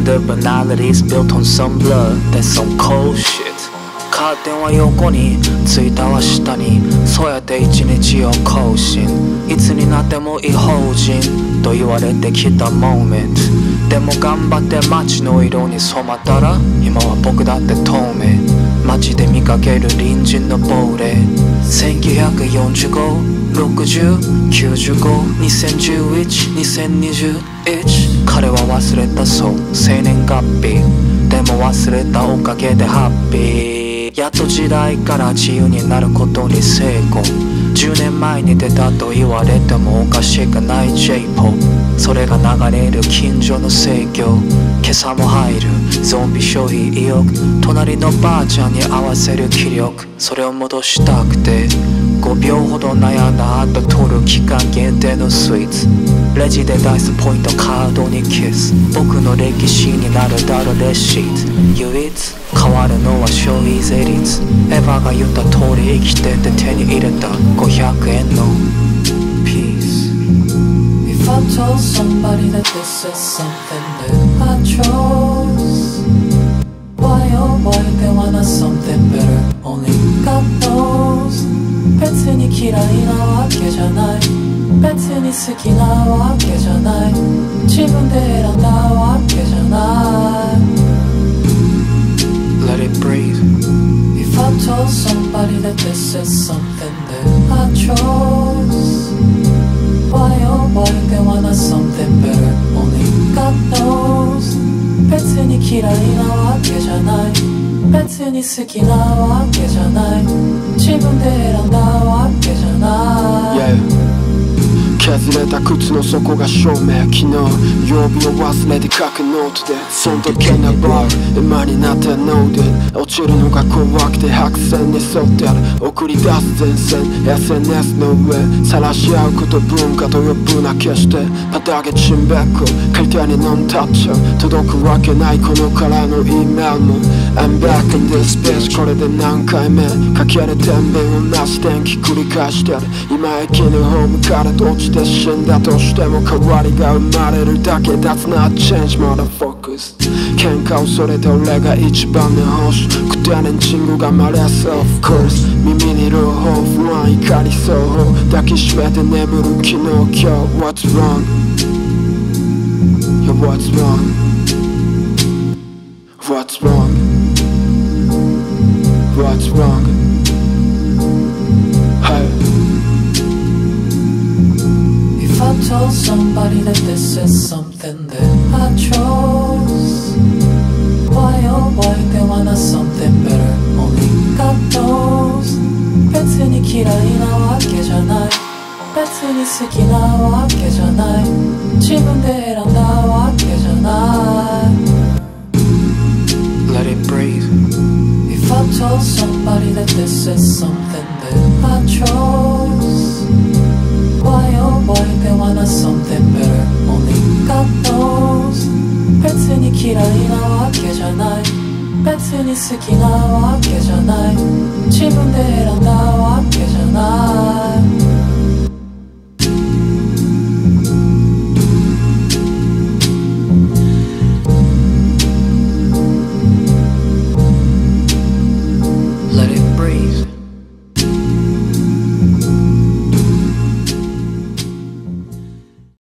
the banalities built on some blur. That's some cold shit. カーテンは横についたは下に、そうやって一日を更新。いつになっても異邦人と言われてきた moment。 でも頑張って街の色に染まったら、今は僕だって透明。街で見かける隣人の亡霊。1945、60、95、2011、2021。彼は忘れたそう生年月日。でも忘れたおかげでハッピー。やっと時代から自由になることに成功。10年前に出たと言われてもおかしくない J-POP。 それが流れる近所の盛況。今朝も入るゾンビ消費意欲。隣のばあちゃんに合わせる気力。それを戻したくて5秒ほど悩んだ後取る期間限定のスイーツ。レジでダイスポイントカードにキス。僕の歴史になるだろレシート。唯一変わるのは消費税率。エヴァが言った通り生きてて手に入れた500円の Peace。 If I told somebody that this is something that I chose, why oh why they wanna something better, only God knows。 別に嫌いなわけじゃない、別に好きなわけじゃない、自分で選んだわけじゃない。 Let it breathe。 If I told somebody that this is something that I chose, why oh why they wanna something better, only God knows。 別に嫌いなわけじゃない、別に好きなわけじゃない、自分で選んだわけじゃない、 yeah。削れた靴の底が証明。昨日曜日を忘れて書くノートで、そん時のバー今になってノーで落ちるのが怖くて白線に沿ってある。送り出す前線 SNS の上晒し合うこと文化と呼ぶな決して。パタゲチンベック借り手にノンタッチ届くわけないこのからの E メールも I'm back in this bitch。 これで何回目かける天秤同じ天気繰り返してる。今駅のホームから落ちて死んだとしても代わりが生まれるだけ。 That's not change motherfuckers。 喧嘩を恐れて俺が一番の星。くだらんチングがまれそう Of course。 耳に朗報不安怒り双方抱きしめて眠る昨日今日 What's wrong? Yeah, what's wrong? What's wrong? What's wrong? Hey。 If I told somebody that this is something that I chose, why oh why they wanna something better, only God knows。 別に嫌いなわけじゃない、別に好きなわけじゃない、自分で選んだわけじゃない。 Let it breathe。 If I told somebody that this is something that I chose, why oh why they wanna something better, only God knows。 別に嫌いなわけじゃない、別に好きなわけじゃない、自分